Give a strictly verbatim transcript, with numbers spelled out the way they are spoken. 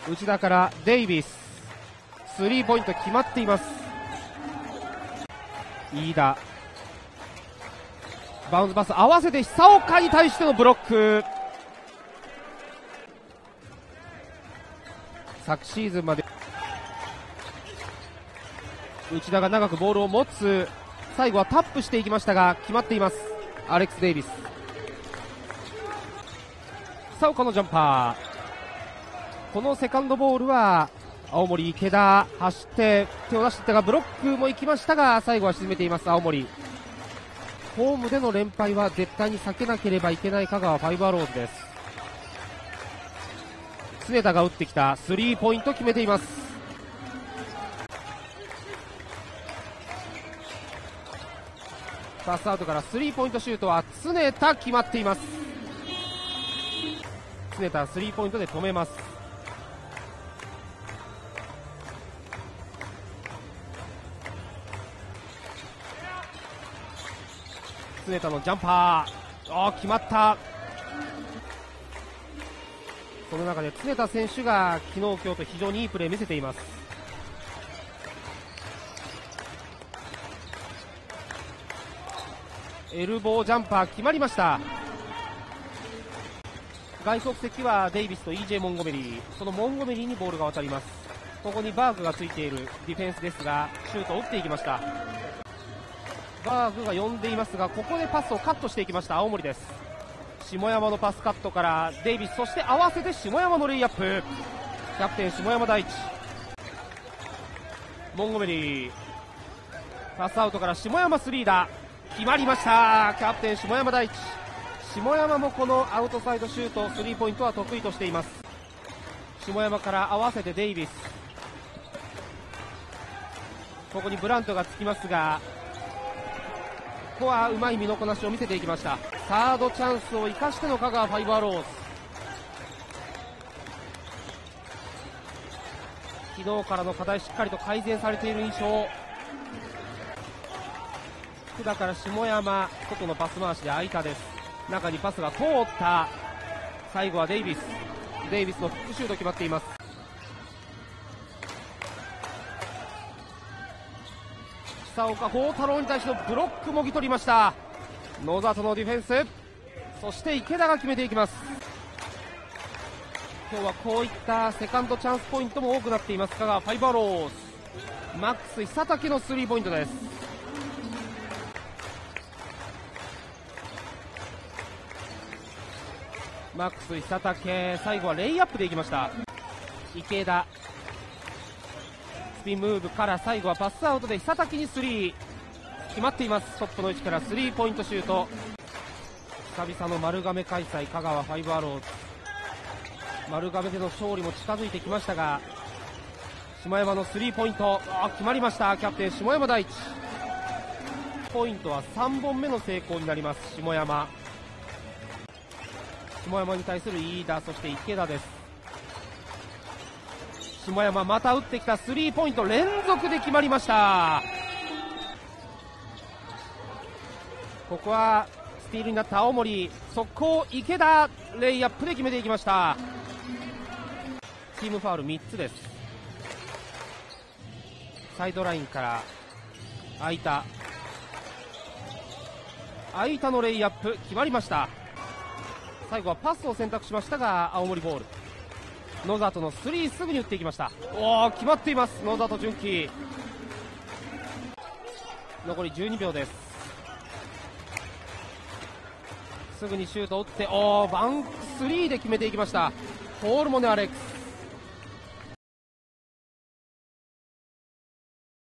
内田からデイビス、スリーポイント決まっています。飯田、バウンドパス合わせて久岡に対してのブロック。昨シーズンまで内田が長くボールを持つ、最後はタップしていきましたが決まっています。アレックス・デイビス、久岡のジャンパー。このセカンドボールは青森池田走って手を出していったがブロックも行きましたが最後は沈めています。青森、ホームでの連敗は絶対に避けなければいけない香川ファイブアローズです。常田が打ってきたスリーポイント決めています。パスアウトからスリーポイントシュートは常田決まっています。常田スリーポイントで止めます。常田のジャンパー、あー決まった。その中で常田選手が昨日今日と非常にいいプレー見せています。エルボージャンパー決まりました。外国籍はデイビスと イージェー モンゴメリー、そのモンゴメリーにボールが渡ります。ここにバーグがついているディフェンスですがシュートを打っていきました。バーグが呼んでいますがここでパスをカットしていきました青森です。下山のパスカットからデイビス、そして合わせて下山のレイアップ。キャプテン下山大地、モンゴメリーパスアウトから下山スリーだ、決まりました。キャプテン下山大地、下山もこのアウトサイドシュートスリーポイントは得意としています。下山から合わせてデイビス、ここにブラントがつきますがここはうまい身のこなしを見せていきました。サードチャンスを生かしての香川ファイブアローズ。昨日からの課題しっかりと改善されている印象。福田から下山、外のパス回しで空いたです。中にパスが通った。最後はデイビス、デイビスのフックシュート決まっています。久岡幸太郎に対してのブロックもぎ取りました。野里のディフェンス、そして池田が決めていきます。今日はこういったセカンドチャンスポイントも多くなっています香川ファイブアローズ。マックス久武のスリーポイントです。マックス久武、最後はレイアップでいきました。池田スピンムーブから最後はパスアウトで久武にスリー決まっています。トップの位置からスリーポイントシュート。久々の丸亀開催香川ファイブアローズ、丸亀での勝利も近づいてきましたが下山のスリーポイント、あ決まりました。キャプテン下山大地、ポイントはさんぼんめの成功になります。下山下山に対する飯田、そして池田です。下山また打ってきたスリーポイント連続で決まりました。ここはスティールになった青森、速攻池田レイアップで決めていきました。チームファウルみっつです。サイドラインから空いた空いたのレイアップ決まりました。最後はパスを選択しましたが青森ボール。野里のスリーすぐに打っていきました。おー決まっています。野里純喜、残りじゅうにびょうです。すぐにシュートを打って、おーバンクスリーで決めていきました。ポールモネアレックス、